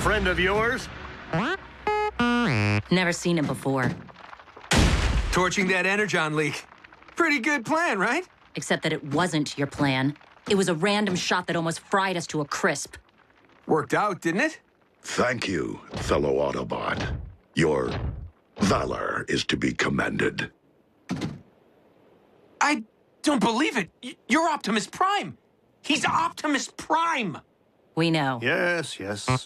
friend of yours? Never seen him before. Torching that energon leak. Pretty good plan, right? Except that it wasn't your plan. It was a random shot that almost fried us to a crisp. Worked out, didn't it? Thank you, fellow Autobot. Your valor is to be commended. I don't believe it. You're Optimus Prime. He's Optimus Prime. We know. Yes.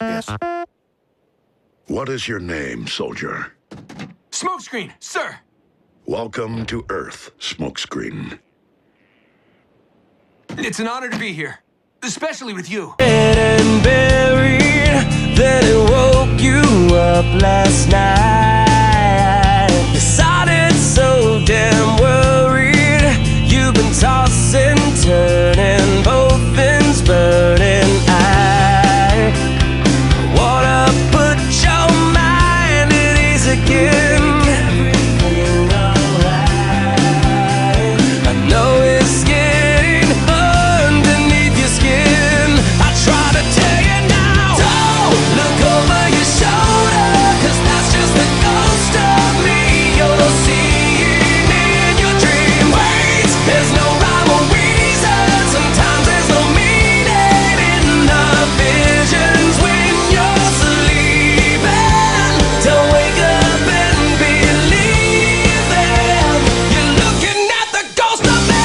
What is your name, soldier? Smokescreen, sir. Welcome to Earth, Smokescreen. It's an honor to be here, especially with you. Dead and buried, then it woke you up last night. You sounded so damn worried. You've been tossing, turning, both ends burning. I wanna put your mind at ease again. Everything alright. I know it's getting underneath your skin. I try to tell you now, don't look over your shoulder, 'cause that's just the ghost of me you're seeing in your dream. Wait, there's no rhyme or reason. Sometimes there's no meaning in the visions when you're sleeping. Don't wake up and believe them. You're looking at the ghost of me.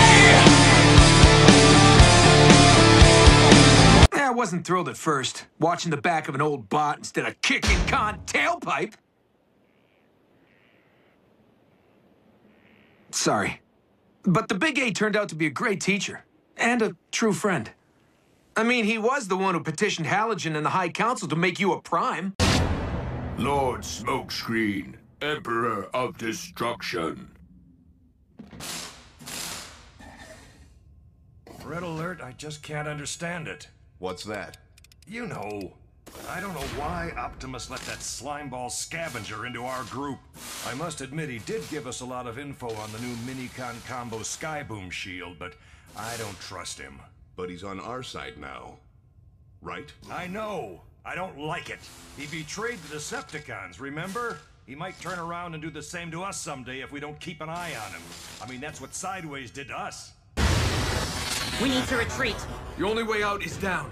I wasn't thrilled at first, watching the back of an old bot instead of kicking con tailpipe. Sorry. But the Big A turned out to be a great teacher and a true friend. I mean, he was the one who petitioned Halogen and the High Council to make you a Prime. Lord Smokescreen, Emperor of Destruction. Red alert, I just can't understand it. What's that? You know. I don't know why Optimus let that slimeball scavenger into our group. I must admit he did give us a lot of info on the new Minicon Combo Skyboom shield, but I don't trust him. But he's on our side now, right? I know. I don't like it. He betrayed the Decepticons, remember? He might turn around and do the same to us someday if we don't keep an eye on him. I mean, that's what Sideways did to us. We need to retreat. The only way out is down.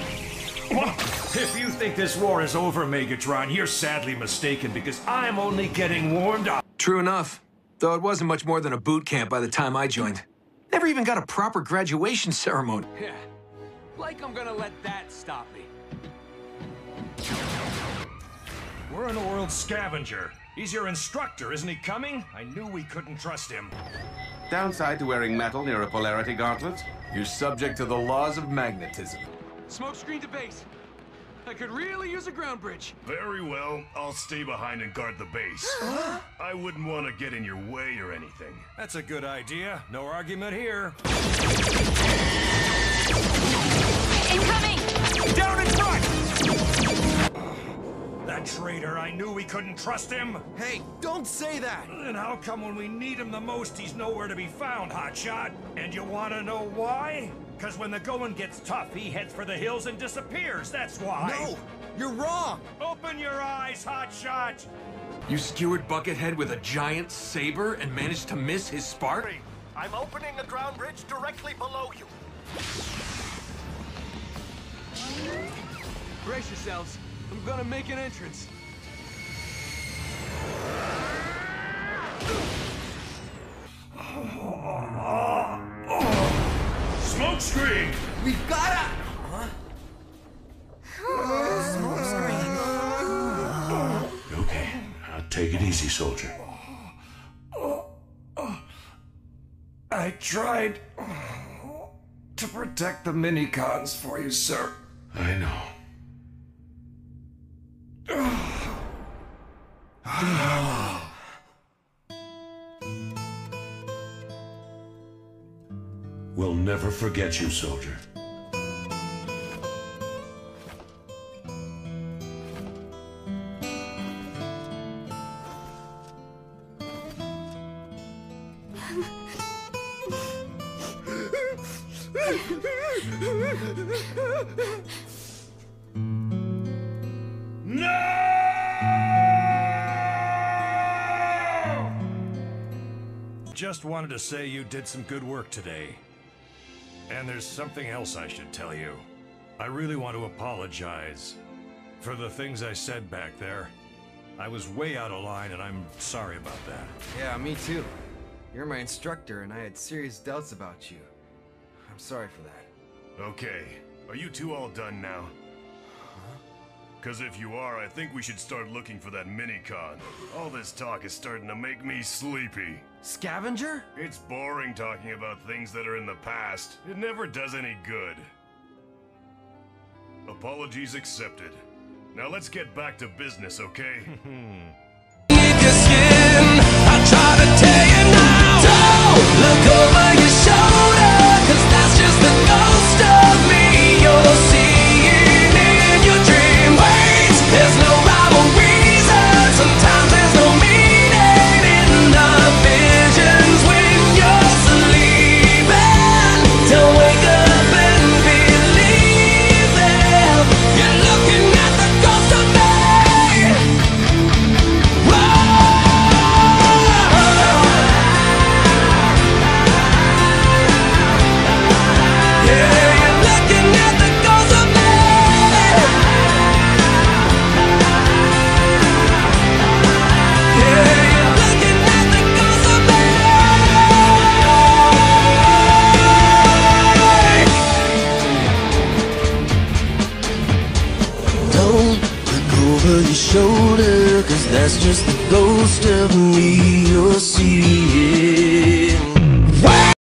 If you think this war is over, Megatron, you're sadly mistaken, because I'm only getting warmed up. True enough. Though it wasn't much more than a boot camp by the time I joined. Never even got a proper graduation ceremony. Yeah, like I'm gonna let that stop me. We're in a world scavenger. He's your instructor, isn't he coming? I knew we couldn't trust him. Downside to wearing metal near a polarity gauntlet? You're subject to the laws of magnetism. Smokescreen to base. I could really use a ground bridge. Very well. I'll stay behind and guard the base. I wouldn't want to get in your way or anything. That's a good idea. No argument here. Incoming! Down in front! That traitor, I knew we couldn't trust him. Hey, don't say that! Then how come when we need him the most, he's nowhere to be found, Hotshot? And you want to know why? Because when the going gets tough, he heads for the hills and disappears, that's why. No! You're wrong! Open your eyes, Hotshot! You skewered Buckethead with a giant saber and managed to miss his spark? I'm opening a ground bridge directly below you. Brace yourselves. I'm gonna make an entrance. Smokescreen! We've gotta... Okay, take it easy, soldier. I tried to protect the Minicons for you, sir. I know. We'll never forget you, soldier. just wanted to say you did some good work today. And there's something else I should tell you. I really want to apologize for the things I said back there. I was way out of line, and I'm sorry about that. Yeah, me too. You're my instructor, and I had serious doubts about you. I'm sorry for that. Okay, are you two all done now? Because if you are, I think we should start looking for that mini-con. All this talk is starting to make me sleepy. Scavenger? It's boring talking about things that are in the past. It never does any good. Apologies accepted. Now let's get back to business, okay? I try to tell you now, don't look over your shoulder, 'cause that's just the ghost of me you're seeing in your dream. Wait, there's no rhyme or reason, sometimes there's no meaning in the visions when you're sleeping. Don't wake up and believe them. You're looking at the ghost of me. Don't look over your shoulder, 'cause that's just the ghost of me